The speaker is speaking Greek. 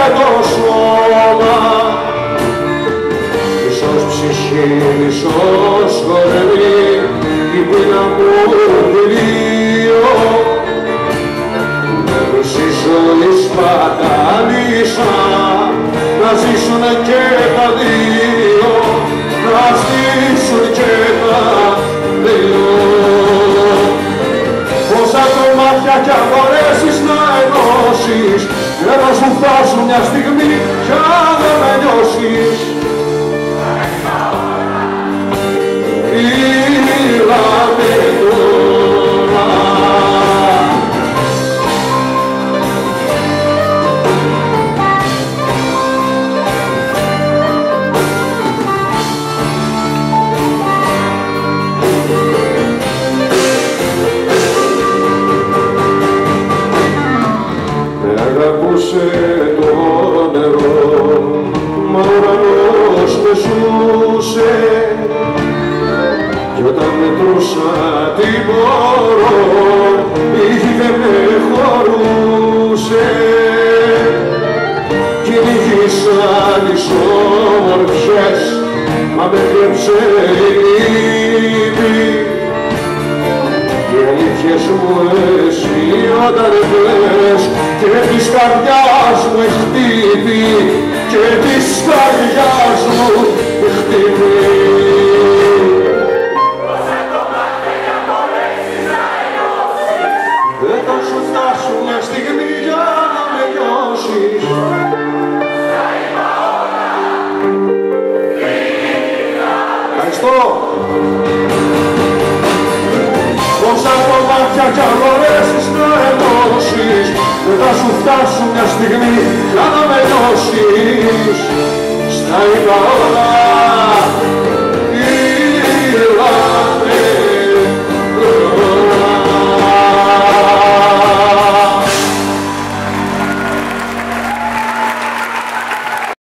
το σώμα, μισός ψυχή, μισός κορμί, η πείνα μου δηλείω. Μισή ζωή σπατάλησα, να ζήσουν και τα δύο, να ζήσουν και τα δύο. Πόσα κομμάτια κι αν μπορέσεις να ενώσεις, δεν θα σου φτάσουν μια στιγμή κι αν δεν με νιώσεις. Μιλάμε τώρα. Αγαπούσε το νερό, μα ο ουρανός με ζούσε, κι όταν μετρούσα την πόρο, η γη δεν με χωρούσε. Κυνηγήσα τις όμορφιες, μα με κλέψε η λύπη. Οι αλήθειες μου εσύ όταν κλαις, και της καρδιάς μου η χτύπη, και της καρδιάς μου η χτύπη. Δεν θα σου φτάσουν μια στιγμή για να με νιώσεις. Ευχαριστώ. Πόσα κομμάτια κι αν μπορέσεις να ενώσεις, δεν θα σου φτάσουν μια στιγμή για να με νιώσεις. Στα είπα όλα.